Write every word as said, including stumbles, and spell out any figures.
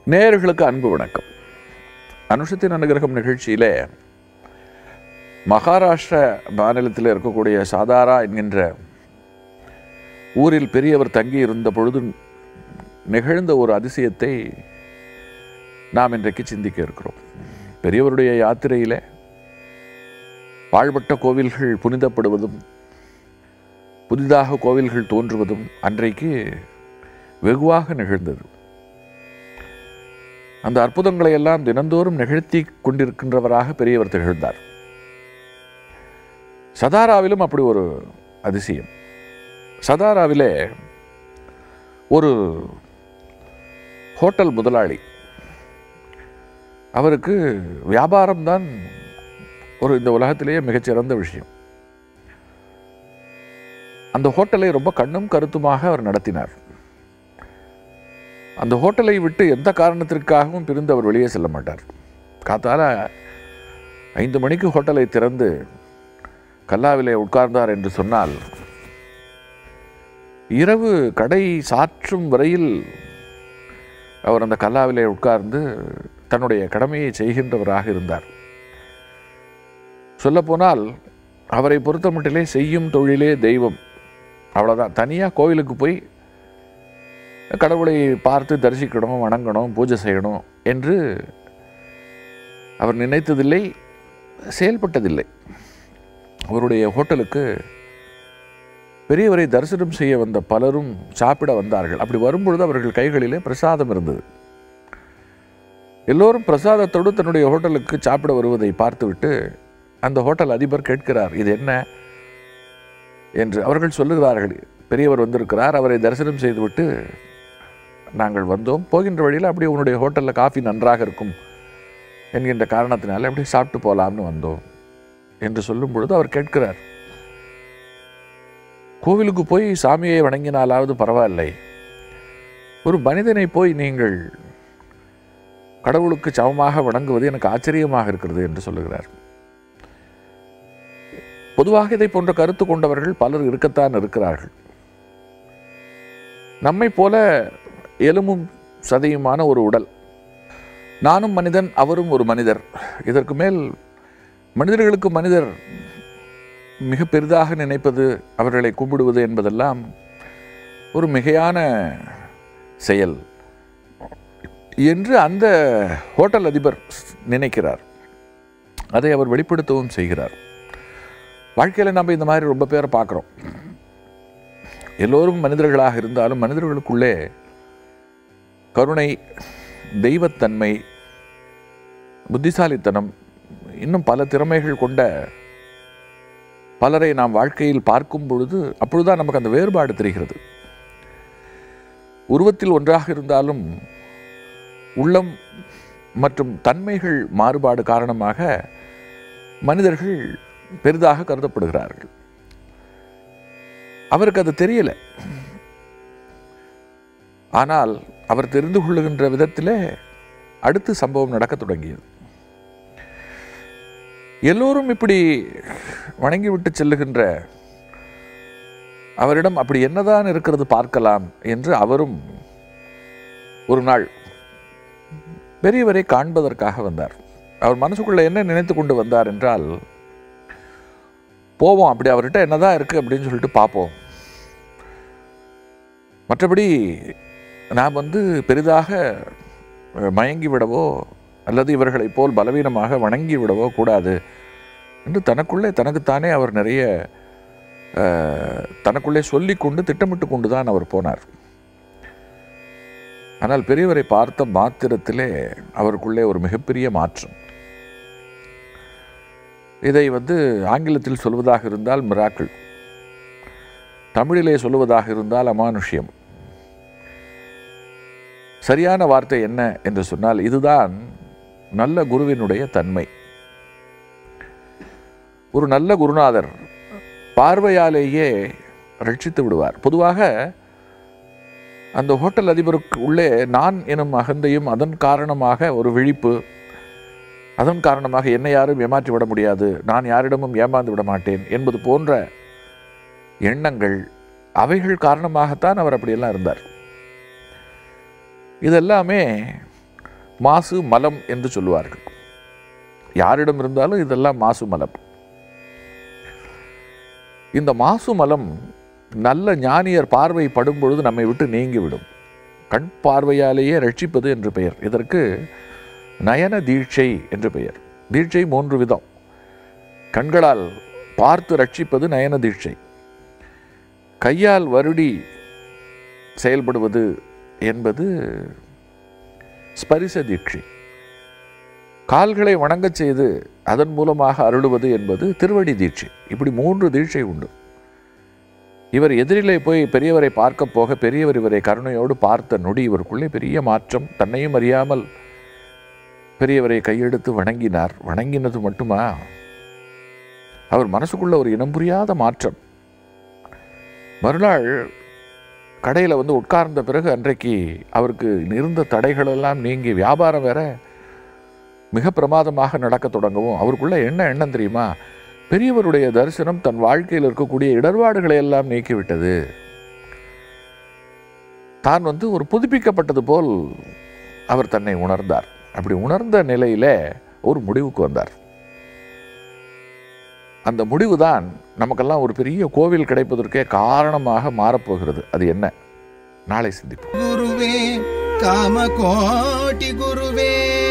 நேயர்களுக்கு அன்பு வணக்கம். அனுஷத்தின் அனுகிரகம் நிகழ்ச்சியிலே மகாராஷ்டிர மாநிலத்தில் இருக்கக்கூடிய சாதாரா என்கின்ற ஊரில் பெரியவர் தங்கி இருந்த பொழுது நிகழ்ந்த ஒரு அதிசயத்தை நாம் இன்றைக்கு சிந்திக்க இருக்கிறோம். பெரியவருடைய யாத்திரையிலே பாழ்பட்ட கோவில்கள் புனிதப்படுவதும் புதிதாக கோவில்கள் தோன்றுவதும் அன்றைக்கு வெகுவாக நிகழ்ந்தது. அந்த அற்புதங்களை எல்லாம் தினந்தோறும் நிகழ்த்தி கொண்டிருக்கின்றவராக பெரியவர் திகழ்ந்தார். சதாராவிலும் அப்படி ஒரு அதிசயம். சதாராவிலே ஒரு ஹோட்டல் முதலாளி, அவருக்கு வியாபாரம்தான் ஒரு இந்த உலகத்திலேயே மிகச்சிறந்த விஷயம். அந்த ஹோட்டலை ரொம்ப கண்ணும் கருத்துமாக அவர் நடத்தினார். அந்த ஹோட்டலை விட்டு எந்த காரணத்திற்காகவும் பிரிந்து அவர் வெளியே செல்ல மாட்டார். காத்தால ஐந்து மணிக்கு ஹோட்டலை திறந்து கல்லாவிலே உட்கார்ந்தார் என்று சொன்னால் இரவு கடை சாற்றும் வரையில் அவர் அந்த கல்லாவிலே உட்கார்ந்து தன்னுடைய கடமையை செய்கின்றவராக இருந்தார். சொல்லப்போனால் அவரை பொறுத்தமட்டிலே செய்யும் தொழிலே தெய்வம், அவ்வளோதான். தனியாக கோவிலுக்கு போய் கடவுளை பார்த்து தரிசிக்கணும், வணங்கணும், பூஜை செய்யணும் என்று அவர் நினைத்ததில்லை, செயல்பட்டதில்லை. அவருடைய ஹோட்டலுக்கு பெரியவரை தரிசனம் செய்ய வந்த பலரும் சாப்பிட வந்தார்கள். அப்படி வரும்பொழுது அவர்கள் கைகளிலே பிரசாதம் இருந்தது. எல்லோரும் பிரசாதத்தோடு தன்னுடைய ஹோட்டலுக்கு சாப்பிட வருவதை பார்த்துவிட்டு அந்த ஹோட்டல் அதிபர் கேட்கிறார், இது என்ன என்று. அவர்கள் சொல்லுகிறார்கள், பெரியவர் வந்திருக்கிறார், அவரை தரிசனம் செய்துவிட்டு நாங்கள் வந்தோம், போகின்ற வழியில் அப்படியே உன்னுடைய ஹோட்டலில் காஃபி நன்றாக இருக்கும் என்கின்ற காரணத்தினால அப்படியே சாப்பிட்டு போகலாம்னு வந்தோம் என்று சொல்லும் பொழுது அவர் கேட்கிறார், கோவிலுக்கு போய் சாமியை வணங்கினாலாவது பரவாயில்லை, ஒரு மனிதனை போய் நீங்கள் கடவுளுக்கு சமமாக வணங்குவது எனக்கு ஆச்சரியமாக இருக்கிறது என்று சொல்லுகிறார். பொதுவாக இதை போன்ற கருத்து கொண்டவர்கள் பலர் இருக்கத்தான் இருக்கிறார்கள். நம்மை போல எலும்பும் சதையுமான ஒரு உடல், நானும் மனிதன், அவரும் ஒரு மனிதர். இதற்கு மேல் மனிதர்களுக்கு மனிதர் மிக பெரிதாக நினைப்பது, அவர்களை கும்பிடுவது என்பதெல்லாம் ஒரு மிகையான செயல் என்று அந்த ஹோட்டல் அதிபர் நினைக்கிறார். அதை அவர் வெளிப்படுத்தவும் செய்கிறார். வாழ்க்கையில் நம்ம இந்த மாதிரி ரொம்ப பேரை பார்க்குறோம். எல்லோரும் மனிதர்களாக இருந்தாலும் மனிதர்களுக்குள்ளே கருணை, தெய்வத்தன்மை, புத்திசாலித்தனம், இன்னும் பல திறமைகள் கொண்ட பலரை நாம் வாழ்க்கையில் பார்க்கும் பொழுது அப்பொழுதுதான் நமக்கு அந்த வேறுபாடு தெரிகிறது. உருவத்தில் ஒன்றாக இருந்தாலும் உள்ளம் மற்றும் தன்மைகள் மாறுபாடு காரணமாக மனிதர்கள் பெரிதாக கருதப்படுகிறார்கள். அவருக்கு அது தெரியல. ஆனால் அவர் தெரிந்து கொள்ளுகின்ற விதத்திலே அடுத்து சம்பவம் நடக்க தொடங்கியது. எல்லோரும் இப்படி வணங்கிவிட்டு செல்லுகின்ற அவரிடம் அப்படி என்னதான் இருக்கிறது பார்க்கலாம் என்று அவரும் ஒரு நாள் பெரியவரை காண்பதற்காக வந்தார். அவர் மனசுக்குள்ள என்ன நினைத்து கொண்டு வந்தார் என்றால், போவோம், அப்படி அவர்கிட்ட என்னதான் இருக்கு அப்படின்னு சொல்லிட்டு பார்ப்போம், மற்றபடி நாம் வந்து பெரிதாக மயங்கி விடவோ அல்லது இவர்களைப் போல் பலவீனமாக வணங்கி விடவோ கூடாது என்று தனக்குள்ளே தனக்குத்தானே அவர் நிறைய தனக்குள்ளே சொல்லி கொண்டு திட்டமிட்டு கொண்டு தான் அவர் போனார். ஆனால் பெரியவரை பார்த்த மாத்திரத்திலே அவருக்குள்ளே ஒரு மிகப்பெரிய மாற்றம். இதை வந்து ஆங்கிலத்தில் சொல்வதாக இருந்தால் மிராக்கிள், தமிழிலே சொல்லுவதாக இருந்தால் அமானுஷ்யம். சரியான வார்த்தை என்ன என்று சொன்னால் இதுதான் நல்ல குருவினுடைய தன்மை. ஒரு நல்ல குருநாதர் பார்வையாலேயே ரட்சித்து விடுவார். பொதுவாக அந்த ஹோட்டல் அதிபருக்கு உள்ளே நான் எனும் அகந்தையும் அதன் காரணமாக ஒரு விழிப்பு, அதன் காரணமாக என்னை யாரும் ஏமாற்றி விட முடியாது, நான் யாரிடமும் ஏமாந்து விட மாட்டேன் என்பது போன்ற எண்ணங்கள், அவைகள் காரணமாகத்தான் அவர் அப்படியெல்லாம் இருந்தார். இதெல்லாமே மாசு மலம் என்று சொல்லுவார்கள். யாரிடம் இருந்தாலும் இதெல்லாம் மாசு மலம். இந்த மாசு மலம் நல்ல ஞானியர் பார்வை படும் பொழுது நம்மை விட்டு நீங்கிவிடும். கண் பார்வையாலேயே ரட்சிப்பது என்று பெயர். இதற்கு நயன தீட்சை என்று பெயர். தீட்சை மூன்று விதம். கண்களால் பார்த்து ரட்சிப்பது நயன தீட்சை. கையால் வருடி செயல்படுவது என்பது ஸ்பரிச தீட்சை. கால்களை வணங்கச் செய்து அதன் மூலமாக அருளுவது என்பது திருவடி தீட்சை. இப்படி மூன்று தீட்சை உண்டு. இவர் எதிரிலே போய் பெரியவரை பார்க்க போக பெரியவர் இவரை கருணையோடு பார்த்த நொடி இவருக்குள்ளே பெரிய மாற்றம். தன்னையும் அறியாமல் பெரியவரை கையெடுத்து வணங்கினார். வணங்கினது மட்டுமா, அவர் மனசுக்குள்ள ஒரு இனம் புரியாத மாற்றம். மறுநாள் கடையில் வந்து உட்கார்ந்த பிறகு அன்றைக்கு அவருக்கு இருந்த தடைகளெல்லாம் நீங்கி வியாபாரம் வேற மிக பிரமாதமாக நடக்க தொடங்கவும் அவருக்குள்ள என்ன எண்ணம் தெரியுமா, பெரியவருடைய தரிசனம் தன் வாழ்க்கையில் இருக்கக்கூடிய இடர்பாடுகளை எல்லாம் நீக்கிவிட்டது. தான் வந்து ஒரு புதுப்பிக்கப்பட்டது போல் அவர் தன்னை உணர்ந்தார். அப்படி உணர்ந்த நிலையில ஒரு முடிவுக்கு வந்தார். அந்த முடிவுதான் நமக்கெல்லாம் ஒரு பெரிய கோவில் கிடைப்பதற்கே காரணமாக மாறப்போகிறது. அது என்ன, நாளை சிந்திப்போம். குருவே காமகோட்டி குருவே.